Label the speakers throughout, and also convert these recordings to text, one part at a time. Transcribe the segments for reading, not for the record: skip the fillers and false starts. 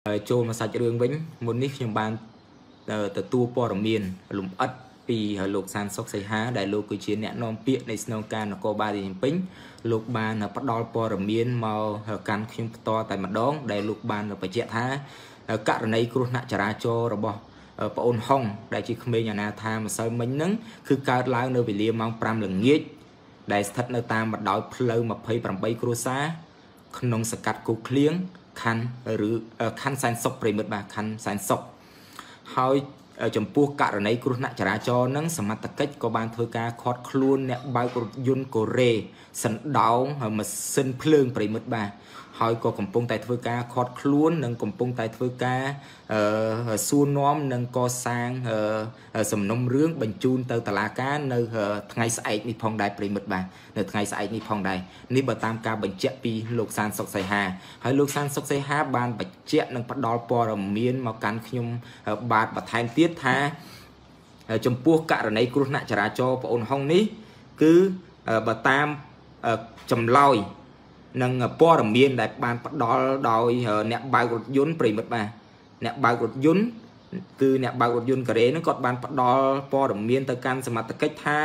Speaker 1: ចូលមកសាច់រឿងវិញមុននេះខ្ញុំបានទទួលព័ត៌មានលំអិតពីលោកសានសុកសីហាដែលលោកគឺជាអ្នកនាំពាក្យនៃស្នងការនគរបាលរាជពេញលោកបានផ្ដល់ព័ត៌មានមកកាន់ខ្ញុំផ្ទាល់តែម្ដងដែលលោកបានបញ្ជាក់ថាករណីគ្រោះថ្នាក់ចរាចរណ៍របស់ប្អូនហុងដែលជាក្មេងអាណាថាម្សិលមិញហ្នឹងគឺកើតឡើងនៅវេលាម៉ោង 5 ល្ងាចដែលស្ថិតនៅតាមបណ្ដោយផ្លូវ 28 គ្រួសារក្នុងសង្កាត់គោឃ្លៀងខណ្ឌសែនសុខប្រិមិត្តបាទខណ្ឌសែនសុខហើយចំពោះករណីគ្រោះថ្នាក់ចរាចរណ៍នឹងសមត្ថកិច្ចក៏បានធ្វើការឃាត់ខ្លួនអ្នកបើករថយន្តកូរ៉េសណ្ដោងម៉ាស៊ីនភ្លើងប្រិមិត្តបាទហើយក៏កំពុងតែធ្វើការឃាត់ខ្លួននិងកំពុងតែធ្វើការសួរនាំនិងកសាងសំណុំរឿងបញ្ជូនទៅតុលាការនៅថ្ងៃស្អែកនេះផងដែរប្រិមិត្តបាទនៅថ្ងៃស្អែកនេះផងដែរនេះបើតាមការបញ្ជាក់ពីលោកសានសុកសីហាហើយលោកសានសុកសីហាបានបញ្ជាក់និងផ្ដល់ព័ត៌មានមកកាន់ខ្ញុំបាទបន្ថែមទៀតថាចំពោះករណីគ្រោះថ្នាក់ចរាចរណ៍ប្អូនហុងនេះគឺបើតាមចម្លើយនិងព័ត៌មានដែលបានផ្ដល់ដោយអ្នកបើករថយន្តប្រិមិត្តបាទអ្នកបើករថយន្តគឺអ្នកបើករថយន្តកូរ៉េហ្នឹងគាត់បានផ្ដល់ព័ត៌មានទៅកាន់សមត្ថកិច្ចថា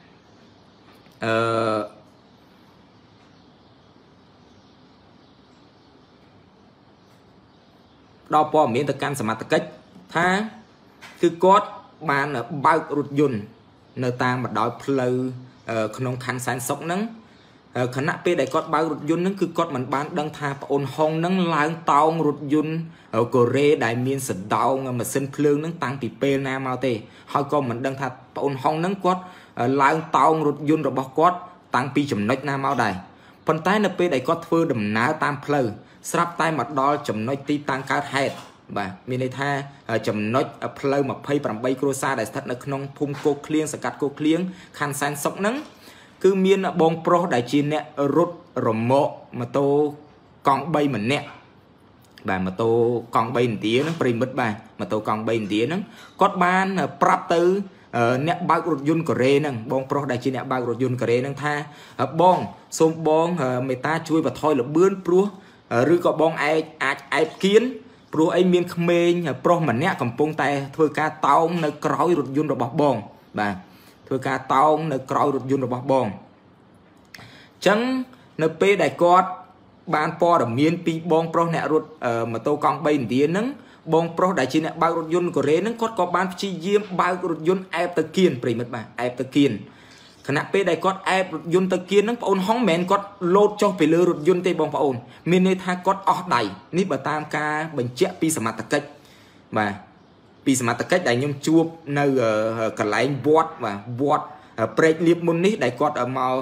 Speaker 1: ផ្ដល់ព័ត៌មានទៅកាន់សមត្ថកិច្ចថាគឺគាត់បានបើករថយន្តនៅតាមបណ្ដោយផ្លូវក្នុងខណ្ឌសែនសុខហ្នឹងខណៈពេលដែលគាត់បើករថយន្តហ្នឹងគឺគាត់មិនបានដឹងថាប្អូនហុងហ្នឹងឡើងតោងរថយន្តកូរ៉េដែលមានសណ្ដោងម៉ាស៊ីនភ្លើងហ្នឹងតាំងពីពេលណាមកទេហើយក៏មិនដឹងថាប្អូនហុងហ្នឹងគាត់ឡើងតោងរថយន្តរបស់គាត់តាំងពីចំណុចណាមកដែរប៉ុន្តែនៅពេលដែលគាត់ធ្វើដំណើរតាមផ្លូវស្រាប់តែមកដល់ចំណុចទីតាំងកើតហេតុបាទមានន័យថាចំណុចផ្លូវ 28 គ្រួសារដែលស្ថិតនៅក្នុងភូមិគោឃ្លៀងសង្កាត់គោឃ្លៀងខណ្ឌសែនសុខហ្នឹងគឺមានបងប្រុសដែលជាអ្នករត់រមាក់ម៉ូតូកង់3ម្នាក់បាទម៉ូតូកង់3ឥណ្ឌាហ្នឹងប្រិមិត្តបាទម៉ូតូកង់3ឥណ្ឌាហ្នឹងគាត់បានប្រាប់ទៅអ្នកបើករថយន្តកូរ៉េហ្នឹងបងប្រុសដែលជាអ្នកបើករថយន្តកូរ៉េហ្នឹងថាបងសូមបងមេត្តាជួយបន្ថយល្បឿនព្រោះឬក៏បងអាចអែបគៀនព្រោះអីមានក្មេងប្រុសម្នាក់កំពុងតែធ្វើការតោងនៅក្រោយរថយន្តរបស់បងបាទធ្វើការតោងនៅក្រោយរថយន្តរបស់បងអញ្ចឹងនៅពេលដែលគាត់បានព័ត៌មានពីបងប្រុសអ្នករត់ម៉ូតូកង់3ឥណ្ឌាហ្នឹងបងប្រុសដែលជាអ្នកបើករថយន្តកូរ៉េហ្នឹងគាត់ក៏បានព្យាយាមបើករថយន្តអែបទៅគៀនប្រិមិត្តបាទអែបទៅគៀនខណៈពេលដែលគាត់អែបរថយន្តទៅគៀនហ្នឹងបងអូនហុងមិនមែនគាត់លោតចុះពីលើរថយន្តទេបងប្អូនមានន័យថាគាត់អស់ដៃនេះបើតាមការបញ្ជាក់ពីសមត្ថកិច្ចបាទពីសមត្ថកិច្ចដែលខ្ញុំជួបនៅកន្លែងវត្តបាទវត្តព្រែកលៀបមុននេះដែលគាត់មក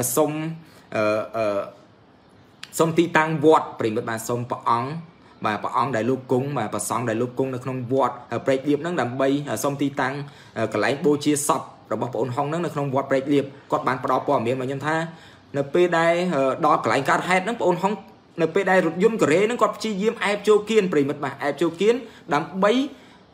Speaker 1: សុំទីតាំងវត្តប្រិមិត្តបាទសុំព្រះអង្គបាទព្រះអង្គដែលលោកគង់បាទព្រះសង្ឃដែលលោកគង់នៅក្នុងវត្តព្រែកលៀបហ្នឹងដើម្បីសុំទីតាំងកន្លែងបូជាសពរបស់ប្អូនហុងហ្នឹងនៅក្នុងវត្តព្រែកលៀបគាត់បានផ្ដល់ព័ត៌មានមកខ្ញុំថានៅពេលដែលដល់កន្លែងកើតហេតុហ្នឹងប្អូនហុងនៅពេលដែលរថយន្តកូរ៉េហ្នឹងគាត់ព្យាយាមអែបចូលគៀនប្រិមិត្តបាទអែបចូលគៀនដើម្បីឲ្យ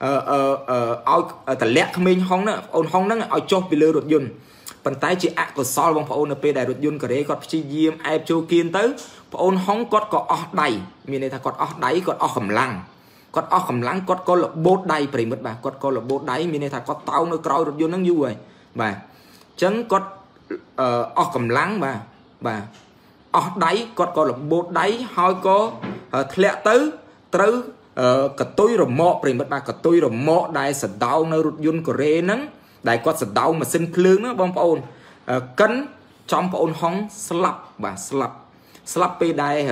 Speaker 1: តម្លាក់ក្មេងហុងហ្នឹងអូនហុងហ្នឹងឲ្យចុះពីលើរថយន្តប៉ុន្តែជាអកុសលបងប្អូននៅពេលដែលរថយន្តកូរ៉េគាត់ព្យាយាមអែបចូលគៀនទៅប្អូនហុងគាត់ក៏អស់ដៃមានន័យថាគាត់អស់ដៃគាត់អស់កម្លាំងគាត់ក៏លបូតដៃប្រិមិត្តបាទគាត់ក៏លបូតដៃមានន័យថាគាត់តោងនៅក្រោយរថយន្តហ្នឹងយូរហើយបាទអញ្ចឹងគាត់អស់កម្លាំងបាទអស់ដៃគាត់ក៏លបូតដៃហើយក៏ធ្លាក់ទៅត្រូវកតុយរមាក់ប្រិមិត្តបាទកតុយរមាក់ដែលសណ្ដោងនៅរថយន្តកូរ៉េហ្នឹងដែលគាត់សណ្ដោងម៉ាស៊ីនភ្លើងហ្នឹងបងប្អូនកិនចំប្អូនហុងស្លាប់បាទស្លាប់ពេលដែល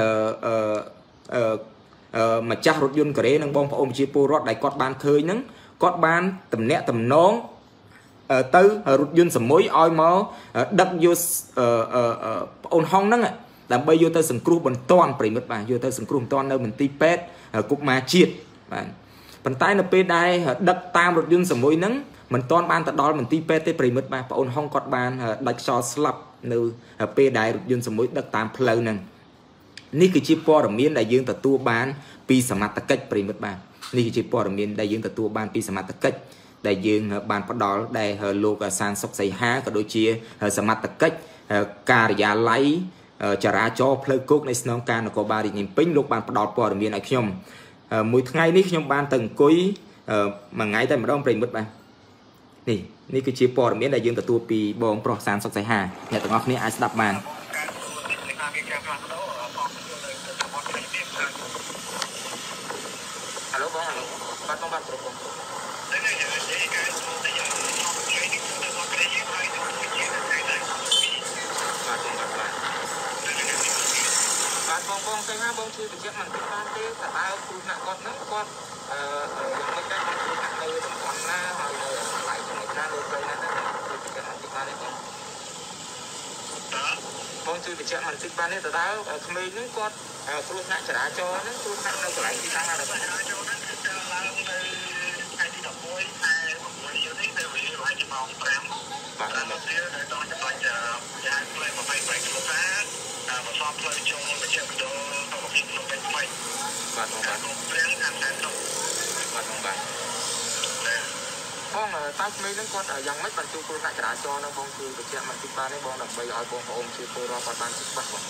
Speaker 1: ម្ចាស់រថយន្តកូរ៉េនិងបងប្អូនប្រជាពលរដ្ឋដែលគាត់បានឃើញហ្នឹងគាត់បានតំណាក់តំណងទៅរថយន្តសមុយឲ្យមកដឹកយកប្អូនហុងហ្នឹងដើម្បីយកទៅសង្គ្រោះបន្ទាន់ប្រិមិត្តបាទយកទៅសង្គ្រោះបន្ទាន់នៅមន្ទីរពេទ្យកុមារជាតិបាទប៉ុន្តែនៅពេលដែលដឹកតាមរថយន្តសមុយហ្នឹងមិនទាន់បានទៅដល់មន្ទីរពេទ្យទេប្រិមិត្តបាទប្អូនហុងគាត់បានដាច់ខ្យល់ស្លាប់នៅពេលដែលរថយន្តសមុយដឹកតាមផ្លូវហ្នឹងនេះគឺជាព័ត៌មានដែលយើងទទួលបានពីសមត្ថកិច្ចប្រិមិត្តបាទនេះគឺជាព័ត៌មានដែលយើងទទួលបានពីសមត្ថកិច្ចដែលយើងបានផ្ដល់ដែលលោកសានសុកសីហាក៏ដូចជាសមត្ថកិច្ចការិយាល័យចរាចរណ៍ផ្លូវគោកនៃស្នងការនគរបាលរាជពេញលោកបានផ្ដល់ព័ត៌មានឲ្យខ្ញុំ អមួយថ្ងៃនេះខ្ញុំបានទៅអង្គុយមួយថ្ងៃតែម្ដងប្រិមិត្តបាទនេះគឺជាព័ត៌មានដែលយើងទទួលពីបងប្រុសសានសុកសៃហាអ្នកទាំងអស់គ្នាអាចស្ដាប់បានហៅបងបាទបងបាទប្រុសបងបងស្អីណាបងជួយបញ្ជាក់មិនតិចបានទេតើតើគ្រូថ្នាក់គាត់ហ្នឹងគាត់យ៉ាងម៉េចដែរគ្រូថ្នាក់នៅតំបន់ណាហើយកន្លែងចំណុចណាលើផ្លូវណាជួយបញ្ជាក់មិនតិចបានទេបងជួយបញ្ជាក់មិនតិចបានទេតើតើក្មេងហ្នឹងគាត់គ្រូថ្នាក់ចរាចរណ៍ហ្នឹងគ្រូថ្នាក់នៅកន្លែងទីតាំងណាដែរបងចរាចរណ៍ហ្នឹងគឺការឡើងនៅថ្ងៃទី11ខែ6យើងនេះទៅវេលាប្រហែលជាម៉ោង5បាទដល់មកទៀតដល់ចំណុចយ៉ាងផ្លូវ23គីឡូម៉ែត្រប្រសពផ្លូវចូលមកជាបដូរទៅពីក្នុងពេញថ្មីបាទបងបាទព្រៀងខាងខាងនោះបាទបងបាទបងតើក្មេងហ្នឹងគាត់យ៉ាងម៉េចបានជួបគ្រោះថ្នាក់ចរាចរណ៍ហ្នឹងបងជួយបញ្ជាក់មិនតិចបានទេបងដើម្បីឲ្យបងប្អូនជាពលរដ្ឋគាត់បានច្បាស់បង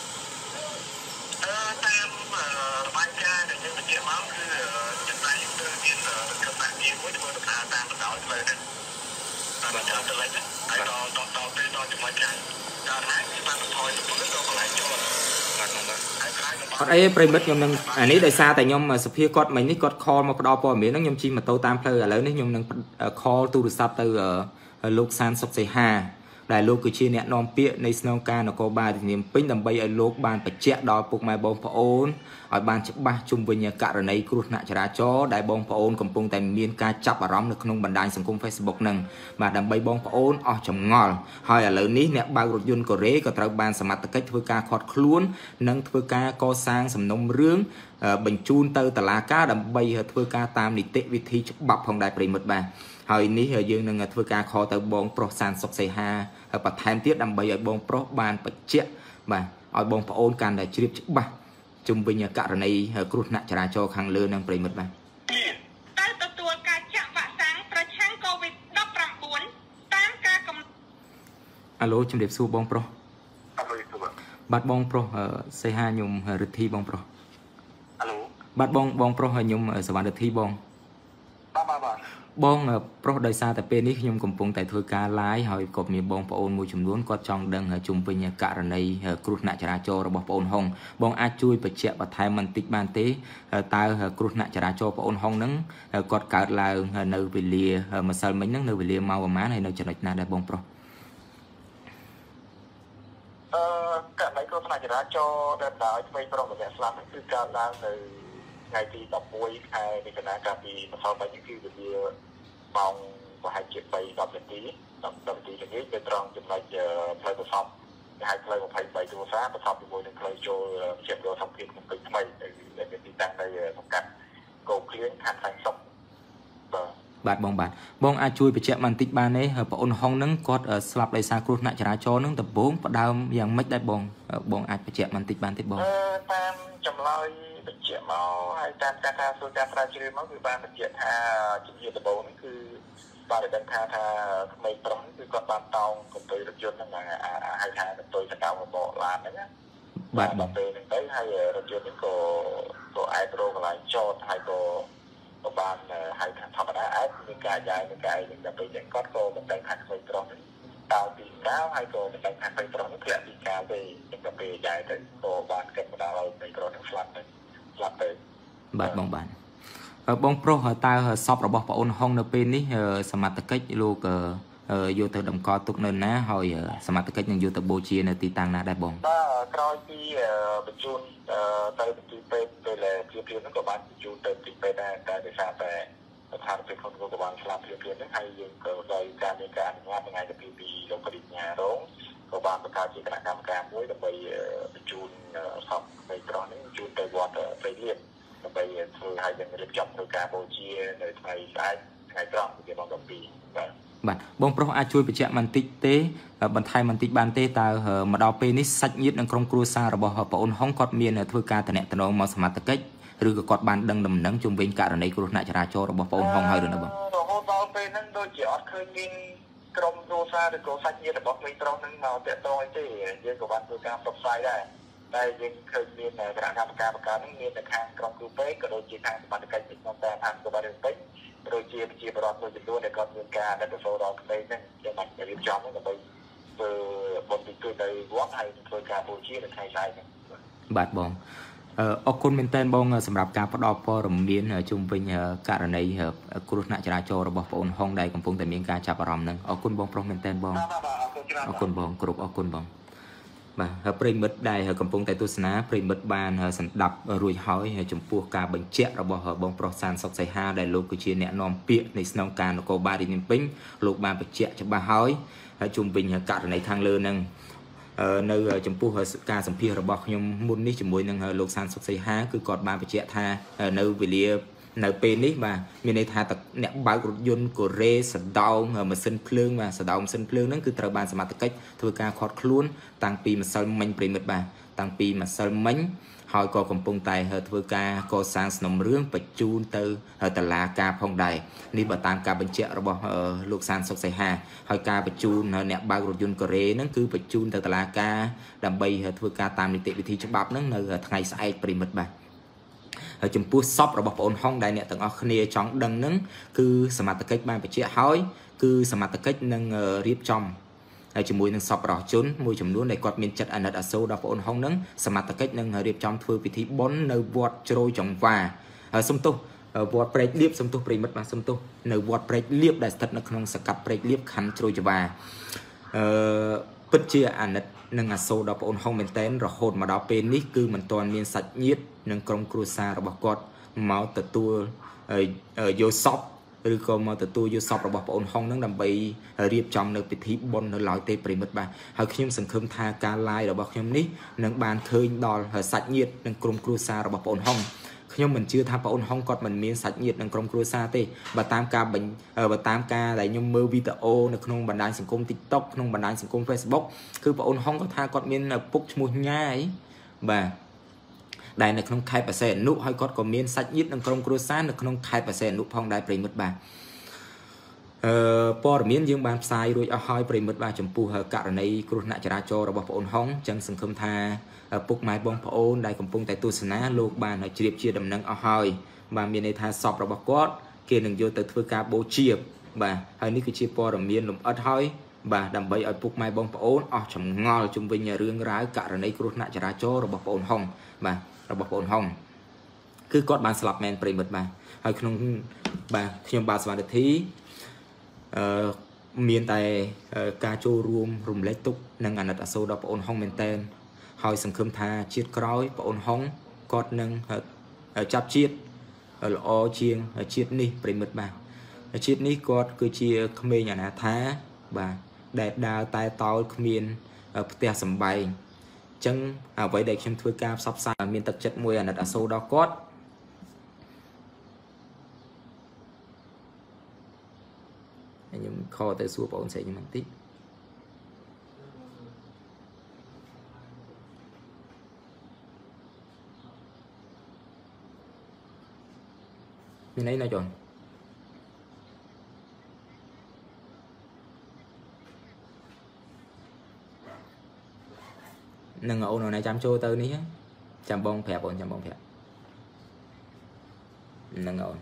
Speaker 1: តាមរបាយការណ៍ដែលយើងបញ្ជាក់មកគឺចំណែកគឺមានគណៈមួយធ្វើដំណើរតាមបណ្ដោយផ្លូវហ្នឹងបាទចាំទៅលេចហើយដល់ពេលដល់ចំណុចខាងដល់ហើយបានបន្ថយទៅទៅកន្លែងចូលបាទបងបាទអត់អីប្រិមិត្តខ្ញុំនឹងអានេះដោយសារតែខ្ញុំសភាគាត់មិញនេះគាត់ call មកផ្ដល់ព័ត៌មានហ្នឹងខ្ញុំជិះម៉ូតូតាមផ្លូវឥឡូវនេះខ្ញុំនឹង call ទូរស័ព្ទទៅលោកសានសុកសៃហាដែលលោកគឺជាអ្នកនាំពាក្យនៃស្នងការនគរបាលធានាពេញដើម្បីឲ្យលោកបានបញ្ជាក់ដល់ពុកម៉ែបងប្អូនឲ្យបានច្បាស់ជុំវិញករណីគ្រោះថ្នាក់ចរាចរណ៍ដែលបងប្អូនកំពុងតែមានការចាប់អារម្មណ៍នៅក្នុងបណ្ដាញសង្គម Facebook ហ្នឹងបាទដើម្បីបងប្អូនអស់ចម្ងល់ហើយឥឡូវនេះអ្នកបើករថយន្តកូរ៉េក៏ត្រូវបានសមត្ថកិច្ចធ្វើការឃាត់ខ្លួននិងធ្វើការកសាងសំណុំរឿងបញ្ជូនទៅតុលាការដើម្បីធ្វើការតាមនីតិវិធីច្បាប់ផងដែរប្រិមិត្តបាទហើយនេះយើងនឹងធ្វើការខលទៅបងប្រុសសានសុកសៃហាបន្ថែមទៀតដើម្បីឲ្យបងប្រុសបានបញ្ជាក់បាទឲ្យបងប្អូនកាន់តែជ្រាបច្បាស់ជុំវិញករណីគ្រោះថ្នាក់ចរាចរណ៍ខាងលើនឹងប្រិមិត្តបាទទៅទទួលការចាក់វ៉ាក់សាំងប្រឆាំង COVID-19 តាមការអាឡូជំរាបសួរបងប្រុសបាទបងប្រុសសៃហាខ្ញុំរិទ្ធីបងប្រុសអាឡូបាទបងប្រុសខ្ញុំសវណ្ណរិទ្ធីបងបងប្រុសដោយសារតែពេលនេះខ្ញុំកំពុងតែធ្វើការ live ហើយក៏មានបងប្អូនមួយចំនួនគាត់ចង់ដឹងជុំវិញករណីគ្រោះថ្នាក់ចរាចរណ៍របស់បងអូនហុងបងអាចជួយបញ្ជាក់បន្ថែមបន្តិចបានទេតើគ្រោះថ្នាក់ចរាចរណ៍បងអូនហុងហ្នឹងគាត់កើតឡើងនៅវេលាម្សិលមិញហ្នឹងនៅវេលាម៉ោងប្រហែលហើយនៅចំណុចណាដែរបងប្រុសករណីគ្រោះថ្នាក់ចរាចរណ៍ដែលបណ្ដាលឲ្យក្មេងប្រុសម្នាក់ស្លាប់គឺកើតឡើងនៅថ្ងៃទី11ខែមិថុនាកាលពីម្សិលមិញគឺវេលាម៉ោងប្រហែលជា3-10នាទីល្ងាចទៅត្រង់ចំណុចផ្លូវប្រសពគេហៅផ្លូវ23ទូរសាប្រសពជាមួយនឹងផ្លូវចូលជាបដូរសំភារក្នុងពេញថ្មីដែលមានទីតាំងនៅសង្កាត់កោក្លៀងខណ្ឌសែនសុខបាទបងអាចជួយបញ្ជាក់បន្តិចបានទេបងអូនហុងហ្នឹងគាត់ស្លាប់ដោយសារគ្រោះថ្នាក់ចរាចរណ៍ហ្នឹងដំបូងផ្ដើមយ៉ាងម៉េចដែរបងអាចបញ្ជាក់បន្តិចបានទេបងតាមចម្លើយបញ្ជាក់មកហើយតាមការថាសួរការស្រាវជ្រាវមកគឺបានបញ្ជាក់ថាជំនាញដំបូងហ្នឹងគឺបានដឹងថាក្មេងប្រុសគឺគាត់បានតោងកន្ទុយរថយន្តហ្នឹងហៅថាកន្ទុយសកម្មរបស់ឡានហ្នឹងណាបាទដល់ពេលហ្នឹងទៅហើយរថយន្តហ្នឹងក៏អាចរកកន្លែងចតហើយក៏បានហៅថាធម្មតាអាចមានការយាយនឹងកាយនឹងដល់ពេលចឹងគាត់ក៏មិនដឹងថាក្មេងប្រុសហ្នឹងតោងពីកាលហើយក៏មិនដឹងថាក្មេងប្រុសហ្នឹងធ្លាក់ពីកាលទេចឹងដល់ពេលយាយទៅក៏បានកិត្តបណ្ដាលឲ្យក្មេងប្រុសហ្នឹងស្លាប់ទៅបាទបងប្រុសតើសពរបស់បងអូនហុងនៅពេលនេះសមត្ថកិច្ចលោកយកទៅតម្កល់ទុកនៅណាហើយសមត្ថកិច្ចនឹងយកទៅបូជានៅទីតាំងណាដែរបងបាទក្រោយពីបញ្ជូនទៅទីពេទ្យពេលព្រាបហ្នឹងក៏បានបញ្ជូនទៅទីពេទ្យដែរតែដោយសារតែស្ថានភាពខ្លួនក៏បានស្លាប់ព្រាបហ្នឹងហើយយើងក៏ដោយការមានការអនុញ្ញាតថ្ងៃទី2ពីលោកកញ្ញារងក៏បានបង្កើតជាគណៈកម្មការមួយដើម្បីបញ្ជូនសពនៃប្រុសហ្នឹងបញ្ជូនទៅវត្តព្រៃលៀនដើម្បីធ្វើឲ្យយើងរៀបចំធ្វើការបូជានៅថ្ងៃស្អែកថ្ងៃត្រង់ជាម៉ោង12បាទបងប្រុសអាចជួយបញ្ជាក់បន្តិចទេបន្ថែមបន្តិចបានទេតើមកដល់ពេលនេះសាច់ញាតិនិងក្រុមគ្រួសាររបស់បងអូនហុងគាត់មានធ្វើការតំណែងមកសមត្ថកិច្ចឬក៏គាត់បានដឹងដំណឹងជុំវិញករណីគ្រោះថ្នាក់ចរាចរណ៍របស់បងអូនហុងហើយឬនៅបងរហូតដល់ពេលហ្នឹងដូចជាអត់ឃើញមានក្រុមគ្រួសារឬក៏សាច់ញាតិរបស់ក្មេងប្រុសហ្នឹងមកតាក់ទងអីទេយើងក៏បានធ្វើការផ្សព្វផ្សាយដែរ
Speaker 2: តែយើងឃើញមានគណៈកម្មការបង្កើតនេះមានតែខាងក្រុមគ្រូពេទ្យក៏ដូចជាខាងសមត្ថកិច្ចក្នុងការថាក៏បានពេទ្យដូចជាប្រជាពលរដ្ឋមួយចំនួនដែលគាត់មានការដឹកទទួលដល់ក្មេងហ្នឹងយើងបានរៀបចំដើម្បីធ្វើបុណ្យទិទៅវត្តហើយធ្វើការបូជានៅថ្ងៃស្អែកហ្នឹង
Speaker 1: បាទបងអរគុណមែនតើបងសម្រាប់ការផ្ដល់ព័ត៌មានជុំវិញករណីគ្រោះថ្នាក់ចរាចរណ៍របស់បងអូនហុងដែលកំពុងតែមានការចាប់អារម្មណ៍ហ្នឹងអរគុណបងប្រុសមែនតើបងអរគុណបងគ្រប់អរគុណបងបាទហើយប្រិមិត្តដែលកំពុងតែទស្សនាប្រិមិត្តបានសម្ដាប់រួចហើយចំពោះការបញ្ជាក់របស់បងប្រុសសានសុកសីហាដែលលោកគឺជាអ្នកនាំពាក្យនៃស្នងការនគរបាលរាជធានីភ្នំពេញលោកបានបញ្ជាក់ច្បាស់ហើយជុំវិញករណីខាងលើហ្នឹងនៅចំពោះការសម្ភាសរបស់ខ្ញុំមុននេះជាមួយនឹងលោកសានសុកសីហាគឺគាត់បានបញ្ជាក់ថានៅវេលានៅពេលនេះបាទមានន័យថាអ្នកបើករថយន្តកូរ៉េសដោងម៉ាស៊ីនភ្លើងបាទសដោងម៉ាស៊ីនភ្លើងហ្នឹងគឺត្រូវបានសមត្ថកិច្ចធ្វើការឃាត់ខ្លួនតាំងពីម្សិលមិញប្រិមិត្តបាទតាំងពីម្សិលមិញហើយក៏កំពុងតែធ្វើការកសាងសំណុំរឿងបញ្ជូនទៅតុលាការផងដែរនេះបើតាមការបញ្ជាក់របស់លោកសានសុកសីហាហើយការបញ្ជូនអ្នកបើករថយន្តកូរ៉េហ្នឹងគឺបញ្ជូនទៅតុលាការដើម្បីធ្វើការតាមនីតិវិធីច្បាប់ហ្នឹងនៅថ្ងៃស្អែកប្រិមិត្តបាទហើយចំពោះសពរបស់បងអូនហុងដែលអ្នកទាំងអស់គ្នាចង់ដឹងហ្នឹងគឺសមត្ថកិច្ចបានបញ្ជាក់ហើយគឺសមត្ថកិច្ចនឹងរៀបចំហើយជាមួយនឹងសពរស់ជនមួយចំនួនដែលគាត់មានចិត្តអាណិតអាសូរដល់បងអូនហុងហ្នឹងសមត្ថកិច្ចនឹងរៀបចំធ្វើពិធីបុណ្យនៅវត្តជ្រោយចង្វាសុំទោសវត្តព្រែកលៀបសុំទោសប្រិមិត្តបាទសុំទោសនៅវត្តព្រែកលៀបដែលស្ថិតនៅក្នុងសង្កាត់ព្រែកលៀបខណ្ឌជ្រោយចង្វាពិតជាអាណិតនឹងអាសូរដល់បងអូនហុងមែនតែនរហូតមកដល់ពេលនេះគឺមិនទាន់មានសាច់ញាតិនិងក្រុមគ្រួសាររបស់គាត់មកទទួលយកសពឬក៏មកទទួលយកសពរបស់បងអូនហុងហ្នឹងដើម្បីរៀបចំនៅពិធីបុណ្យនៅឡើយទេប្រិមិត្តបាទហើយខ្ញុំសង្ឃឹមថាការ live របស់ខ្ញុំនេះនឹងបានឃើញដល់សាច់ញាតិនិងក្រុមគ្រួសាររបស់បងអូនហុងខ្ញុំមិនជឿថាបងអូនហុងគាត់មិនមានសាច់ញាតិនិងក្រុមគ្រួសារទេបើតាមការដែលខ្ញុំមើលវីដេអូនៅក្នុងបណ្ដាញសង្គម TikTok ក្នុងបណ្ដាញសង្គម Facebook គឺបងអូនហុងគាត់ថាគាត់មានពុកឈ្មោះញ៉ាយបាទដែលនៅក្នុងខេត្តបរសៃអនុហើយគាត់ក៏មានសាច់ញាតិនិងក្រុមគ្រួសារនៅក្នុងខេត្តបរសៃអនុផងដែរប្រិមិត្តបាទព័ត៌មានយើងបានផ្សាយរួចអស់ហើយប្រិមិត្តបាទចំពោះករណីគ្រោះថ្នាក់ចរាចរណ៍របស់បងអូនហុងចឹងសង្ឃឹមថាពុកម៉ែបងប្អូនដែលកំពុងតែទស្សនាលោកបានជ្រាបជាដំណឹងអស់ហើយបាទមានន័យថាសពរបស់គាត់គេនឹងយកទៅធ្វើការបូជាបាទហើយនេះគឺជាព័ត៌មានលម្អិតហើយបាទដើម្បីឲ្យពុកម៉ែបងប្អូនអស់ចម្ងល់ជុំវិញរឿងរ៉ាវករណីគ្រោះថ្នាក់ចរាចរណ៍របស់បងអូនហុងបាទរបស់បងអូនហុងគឺគាត់បានស្លាប់មែនប្រិមិត្តបាទហើយក្នុងបាទខ្ញុំបាទសវណ្ណរិទ្ធីមានតែការចូលរួមរំលែកទុក្ខនិងអាណិតអាសូរដល់បងអូនហុងមែនតែនហើយសង្ឃឹមថាជាតិក្រោយបងអូនហុងគាត់នឹងចាប់ជាតិល្អជាងជាតិនេះប្រិមិត្តបាទជាតិនេះគាត់គឺជាក្មេងអនាថាបាទដែលដើរតែតោលគ្មានផ្ទះសម្បែងអញ្ចឹងអ្វីដែលខ្ញុំធ្វើការផ្សព្វផ្សាយមានទឹកចិត្តមួយអាណិតអាសូរដល់គាត់ខ្ញុំខលទៅសួរបងអូនស្រីខ្ញុំបន្តិចមានអីណាចុននឹងអូនណាចាំចូលទៅនេះចាំបងប្រាប់អូនចាំបងប្រាប់នឹងអូន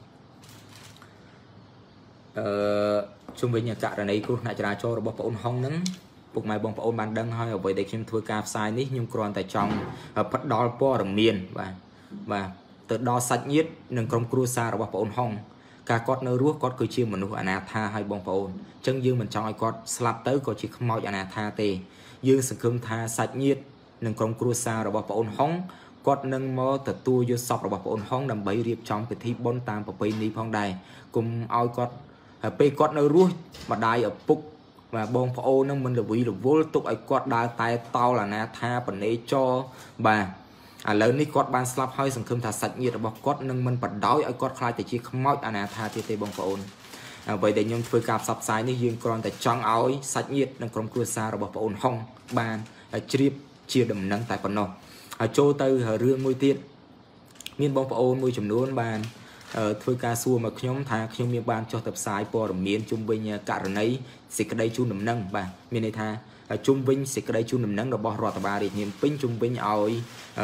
Speaker 1: ជុំវិញករណីគ្រោះថ្នាក់ចរាចរណ៍របស់បងអូនហុងហ្នឹងពុកម៉ែបងប្អូនបានដឹងហើយអ្វីដែលខ្ញុំធ្វើការផ្សាយនេះខ្ញុំគ្រាន់តែចង់ផ្ដល់ព័ត៌មានបាទទៅដល់សាច់ញាតិនិងក្រុមគ្រួសាររបស់បងអូនហុងការគាត់នៅរស់គាត់គឺជាមនុស្សអនាថាហើយបងប្អូនអញ្ចឹងយើងមិនចង់ឲ្យគាត់ស្លាប់ទៅក៏ជាខ្មោចអនាថាទេយើងសង្ឃឹមថាសាច់ញាតិនិងក្រុមគ្រួសាររបស់បងអូនហុងគាត់នឹងមកទទួលយកសពរបស់បងអូនហុងដើម្បីរៀបចំពិធីបុណ្យតាមប្រពៃណីផងដែរកុំឲ្យគាត់ពេលគាត់នៅរស់ម្ដាយឪពុកបាទបងប្អូននឹងមិនរវីរវល់ទុកឲ្យគាត់ដើរតែតោលអនាថាបណេចរបាទឥឡូវនេះគាត់បានស្លាប់ហើយសង្ឃឹមថាសាច់ញាតិរបស់គាត់នឹងមិនបដោយឲ្យគាត់ខ្លាចទៅជាខ្មោចអនាថាទៀតទេបងប្អូនអ្វីដែលខ្ញុំធ្វើការផ្សព្វផ្សាយនេះយើងគ្រាន់តែចង់ឲ្យសាច់ញាតិនិងក្រុមគ្រួសាររបស់បងអូនហុងបានជ្រាបជាដំណឹងតែប៉ុណ្ណោះហើយចូលទៅរឿងមួយទៀតមានបងប្អូនមួយចំនួនបានធ្វើការសួរមកខ្ញុំថាខ្ញុំមានបានចុះទៅផ្សាយព័ត៌មានជុំវិញករណីសេចក្តីជូនដំណឹងបាទមានន័យថាជុំវិញសេចក្តីជូនដំណឹងរបស់រដ្ឋបាលរាជធានីពេញជុំវិញឲ្យ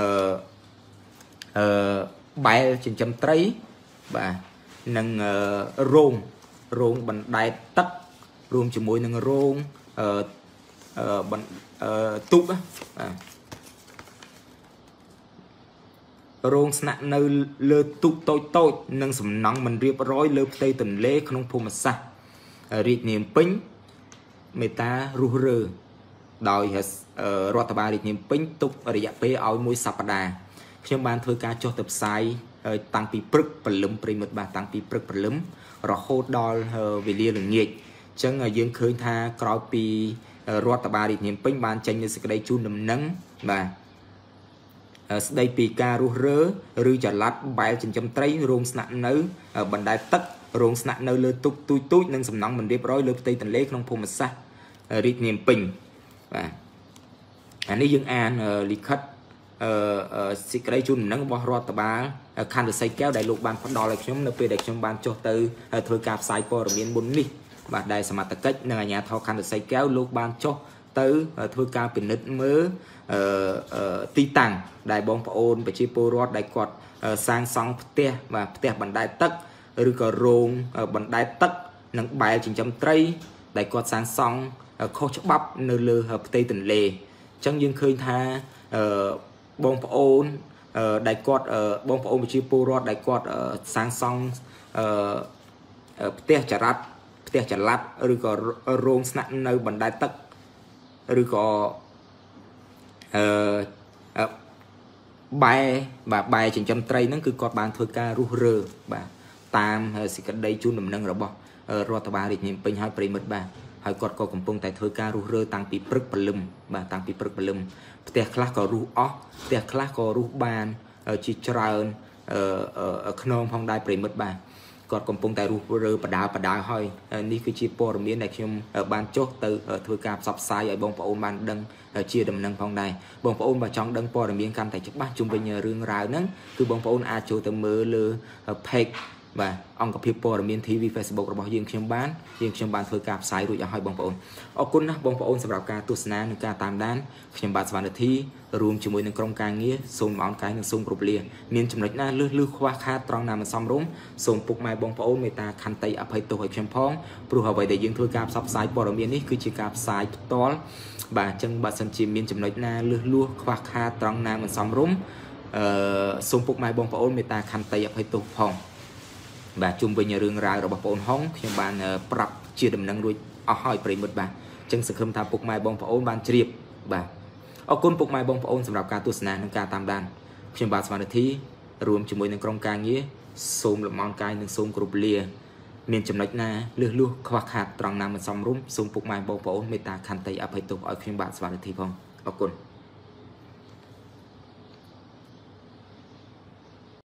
Speaker 1: បែលចិញ្ចឹមត្រីបាទនិងរោងបណ្ដែតទឹករួមជាមួយនឹងរោងទូកបាទរោងស្នាក់នៅលើទូកតូចនិងសំណង់មិនរៀបរយលើផ្ទៃទន្លេក្នុងភូមិសាស្ត្ររាជធានីពេញមេតារុះរើដោយរដ្ឋបាលរាជធានីពេញទុករយៈពេលឲ្យមួយសប្តាហ៍ខ្ញុំបានធ្វើការចុះទៅផ្សាយតាំងពីព្រឹកព្រលឹមប្រិមិត្តបាទតាំងពីព្រឹកព្រលឹមរហូតដល់វេលាល្ងាចអញ្ចឹងយើងឃើញថាក្រោយពីរដ្ឋបាលរាជធានីពេញបានចេញនូវសេចក្តីជូនដំណឹងបាទស្ដីពីការរុះរើឬចល័តបែលចិញ្ចឹមត្រីរោងស្នាក់នៅបណ្ដែតទឹករោងស្នាក់នៅលើទូកទូចនិងសំណង់មិនរៀបរយលើផ្ទៃទន្លេក្នុងភូមិសាស្ត្ររាជធានីពេញបាទអានេះយើងអានលិខិតសេចក្តីជូនដំណឹងរបស់រដ្ឋបាលខណ្ឌសីកែវដែលលោកបានផ្ដល់ឲ្យខ្ញុំនៅពេលដែលខ្ញុំបានចុះទៅធ្វើការផ្សាយព័ត៌មានមុននេះបាទដែលសមត្ថកិច្ចនិងអាជ្ញាធរខណ្ឌសីកែវលោកបានចុះទៅធ្វើការពិនិត្យមើលទីតាំងដែលបងប្អូនប្រជាពលរដ្ឋដែលគាត់សាងសង់ផ្ទះបាទផ្ទះបណ្ដែតទឹកឬក៏រោងបណ្ដែតទឹកនិងបែលចិញ្ចឹមត្រីដែលគាត់សាងសង់ខុសច្បាប់នៅលើផ្ទៃទន្លេអញ្ចឹងយើងឃើញថាបងប្អូនដែលគាត់បងប្អូនប្រជាពលរដ្ឋដែលគាត់សាងសង់ផ្ទះចល័តឬក៏រោងស្នាក់នៅបណ្ដែតទឹកឬក៏បែចិញ្ចឹមត្រីហ្នឹងគឺគាត់បានធ្វើការរុះរើបាទតាមសេចក្តីជូនដំណឹងរបស់រដ្ឋបាលរាជធានីពេញហើយប្រិមិត្តបាទហើយគាត់ក៏កំពុងតែធ្វើការរុះរើតាំងពីព្រឹកព្រលឹមបាទតាំងពីព្រឹកព្រលឹមផ្ទះខ្លះក៏រុះអស់ផ្ទះខ្លះក៏រុះបានជាច្រើនខ្នងផងដែរប្រិមិត្តបាទគាត់កំពុងតែរុះរើបដាហើយនេះគឺជាព័ត៌មានដែលខ្ញុំបានចុះទៅធ្វើការផ្សព្វផ្សាយឲ្យបងប្អូនបានដឹងជាដំណឹងផងដែរបងប្អូនបើចង់ដឹងព័ត៌មានកាន់តែច្បាស់ជុំវិញរឿងរ៉ាវហ្នឹងគឺបងប្អូនអាចចូលទៅមើលលើ page បាទអង្គភាពព័ត៌មាន TV Facebook របស់យើងខ្ញុំបានធ្វើការផ្សាយរួចឲ្យបងប្អូនអរគុណណាស់បងប្អូនសម្រាប់ការទស្សនានិងការតាមដានខ្ញុំបាទសវណ្ណរិទ្ធីរួមជាមួយនឹងក្រុមការងារសូមអរកាយនិងសូមគោរពលាមានចំណុចណាលឺខ្វះខាតត្រង់ណាមិនសមរម្យសូមពុកម៉ែបងប្អូនមេត្តាខន្តីអភ័យទោសឲ្យខ្ញុំផងព្រោះអ្វីដែលយើងធ្វើការផ្សព្វផ្សាយព័ត៌មាននេះគឺជាការផ្សាយផ្ទាល់បាទអញ្ចឹងបើសិនជាមានចំណុចណាលឺខ្វះខាតត្រង់ណាមិនសមរម្យសូមពុកម៉ែបងប្អូនមេត្តាខន្តីអភ័យទោសផងបាទជុំវិញរឿងរ៉ាវរបស់បងប្អូនហុងខ្ញុំបានប្រាប់ជាដំណឹងរួចអស់ហើយប្រិមិត្តបាទអញ្ចឹងសង្ឃឹមថាពុកម៉ែបងប្អូនបានជ្រាបបាទអរគុណពុកម៉ែបងប្អូនសម្រាប់ការទស្សនានិងការតាមដានខ្ញុំបាទសវណ្ណរិទ្ធីរួមជាមួយនឹងក្រុមការងារសូមលំអរកាយនិងសូមគោរពលាមានចំណុចណាលឺខ្វះខាតត្រង់ណាមិនសមរម្យសូមពុកម៉ែបងប្អូនមេត្តាខន្តីអភ័យទោសឲ្យខ្ញុំបាទសវណ្ណរិទ្ធីផងអរគុណ